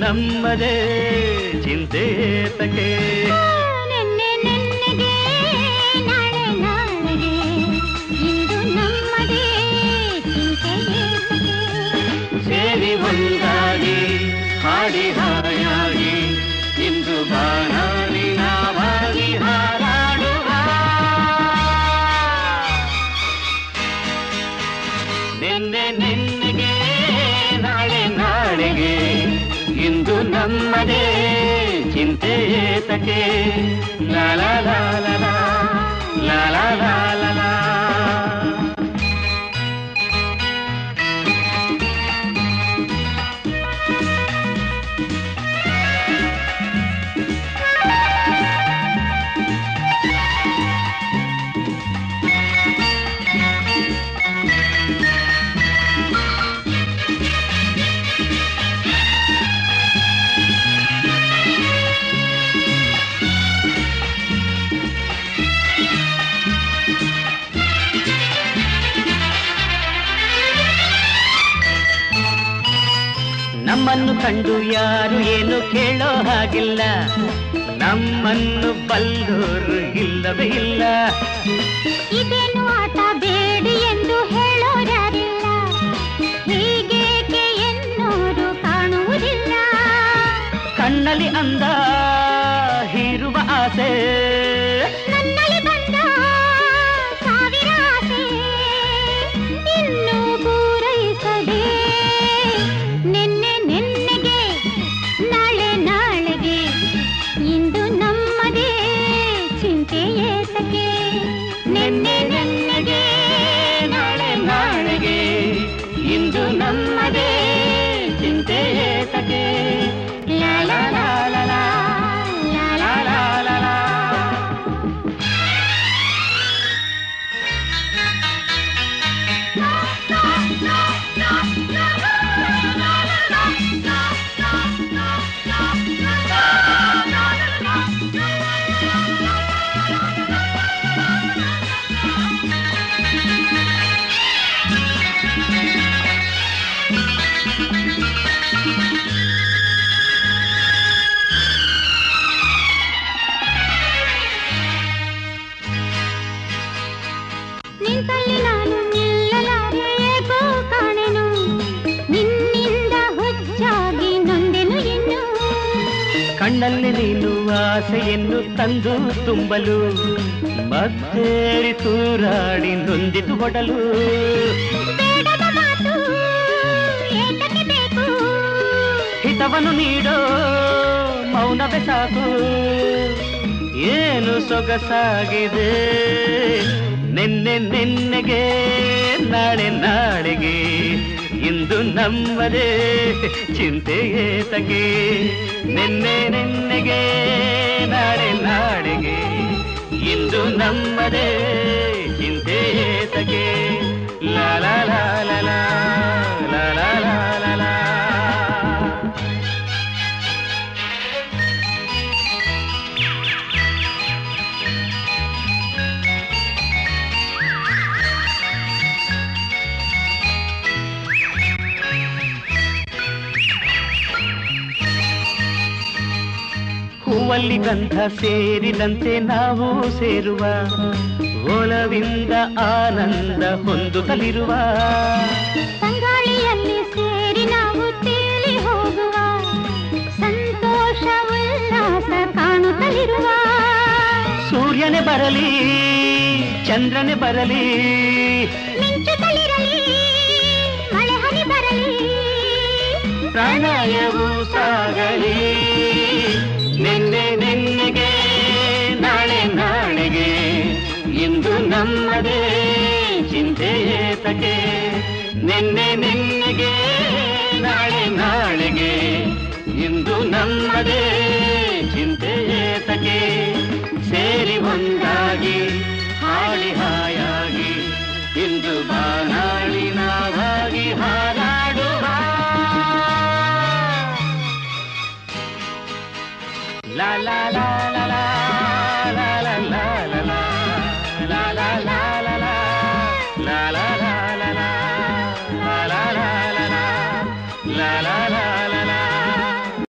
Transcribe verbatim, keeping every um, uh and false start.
ನಮ್ಮದೇ ಚಿಂತೆ ತಕೆ. ನೆನ್ನೆ ನೆನ್ನೆಗೆ ನಾಳೆ ನಾಳೆಗೆ ಇಂದು ನಮ್ಮದೇ ಚಿಂತೆ ತಕೆ. ಸೇರಿ ಒಂದಾಗಿ ಹಾಡಿ ಹಾಯಾಗಿ ಇಂದು ಬಾನಾಡಿ ನಾವಾಗಿ ಹಾರಾಡುವ. ನಿನ್ನೆ ನಿನ್ನೆಗೆ ನಾಳೆ ನಾಳೆಗೆ ಇಂದು ನಮ್ಮದೇ ಚಿಂತೆ ತಕೆ. ಲಾ ಲಾ ಲಾ ಲಾ ಲಾ ಲಾ ಲಾ ಲಾ ಲಾ ಲಾ. ನಮ್ಮನ್ನು ಕಂಡು ಯಾರು ಏನು ಕೇಳೋ ಹಾಗಿಲ್ಲ, ನಮ್ಮನ್ನು ಬಲ್ಲೋರು ಇಲ್ಲವೇ ಇಲ್ಲ. ಇದೇನು ಆಟ ಬೇಡಿ ಎಂದು ಹೇಳೋರ್ಯಾರಿಲ್ಲ, ಹೀಗೇಕೆ ಎನ್ನೋರು ಕಾಣುವುದಿಲ್ಲ. ಕಣ್ಣಲ್ಲಿ ಅಂದ ಹೀರುವ ಆಸೆ, ನನ್ನಲ್ಲಿ ಬಂದ ಸಾವಿರ ಆಸೆ ಇನ್ನೂ ಪೂರೈಸದೆ. ನಿನ್ನೆ ನಿನ್ನೆಗೆ ನಾಳೆ ನಾಳೆಗೆ ಇಂದು ನಮ್ಮದೇ ಚಿಂತೆ ಏತಕ್ಕೆ. ನಿನ್ನೆ ನಿನ್ನೆಗೆ ನಾಳೆ ನಾಳೆಗೆ ಇಂದು ನಮ್ಮದೇ ಚಿಂತೆ ಏತಕ್ಕೆ. ಲಾ ಲಾ ಲಾ ಲಾ ಲಾ ಲಾ ಲಾ ಲಾ ಲಾ. ನಿಂತಲ್ಲಿ ನಾನು ನಿಲ್ಲಲಾರೆ ಏಕೋ ಕಾಣೆನು, ನಿನ್ನಿಂದ ಹುಚ್ಚಾಗಿ ನೊಂದೆನು ಇನ್ನು. ಕಣ್ಣಲ್ಲಿ ನೀನು ಆಸೆಯನ್ನು ತಂದು ತುಂಬಲು ಮತ್ತೇರಿ ತೂರಾಡಿ ನೊಂದಿತು ಹೊಡಲು. ಬೇಡದ ಮಾತು ಏತಕ್ಕೆ ಬೇಕು, ಹಿತವನ್ನು ನೀಡೋ ಮೌನವೇ ಸಾಕು. ಏನು ಸೊಗಸಾಗಿದೆ ನಿನ್ನೆ ನಿನ್ನೆಗೆ ನಾಳೆ ನಾಳೆಗೆ ಇಂದು ನಮ್ಮದೇ ಚಿಂತೆ ಏತಕ್ಕೆ. ನಿನ್ನೆ ನಿನ್ನೆಗೆ ನಾಳೆ ನಾಳೆಗೆ ಇಂದು ನಮ್ಮದೇ ಚಿಂತೆ ಏತಕ್ಕೆ. ಲಾ ಲಾ ಲಾ ಲಾ ಲಾ ಲಾ ಲಾ ಲಾ ಲಾ ಲಾ. ಹೂವಲ್ಲಿ ಗಂಧ ಸೇರಿದಂತೆ ನಾವು ಸೇರುವ, ಒಲವಿಂದ ಆನಂದ ಹೊಂದುತ್ತಲಿರುವ. ತಂಗಾಳಿಯಲ್ಲಿ ಸೇರಿ ನಾವು ತೇಲಿ ಹೋಗುವ, ಸಂತೋಷ ಉಲ್ಲಾಸ ಕಾಣುತ್ತಲಿರುವ. ಸೂರ್ಯನೇ ಬರಲಿ ಚಂದ್ರನೇ ಬರಲಿ, ಮಿಂಚುತ್ತಲಿರಲಿ ಮಳೆ ಹನಿ ಬರಲಿ, ಪ್ರಣಯವು ಸಾಗಲಿ. ನಿನ್ನೆ ನಿನ್ನೆಗೆ ನಾಳೆ ನಾಳೆಗೆ ಇಂದು ನಮ್ಮದೇ ಚಿಂತೆ ಏತಕ್ಕೆ. ನಿನ್ನೆ ನಿನ್ನೆಗೆ ನಾಳೆ ನಾಳೆಗೆ ಇಂದು ನಮ್ಮದೇ ಚಿಂತೆ ಏತಕ್ಕೆ. ಸೇರಿ ಒಂದಾಗಿ ಹಾಡಿ ಹಾಯಾಗಿ ಇಂದು ಬಾನಾಡಿ ನಾವಾಗಿ ಹಾರಾಡುವ. ಲಾ ಲಾ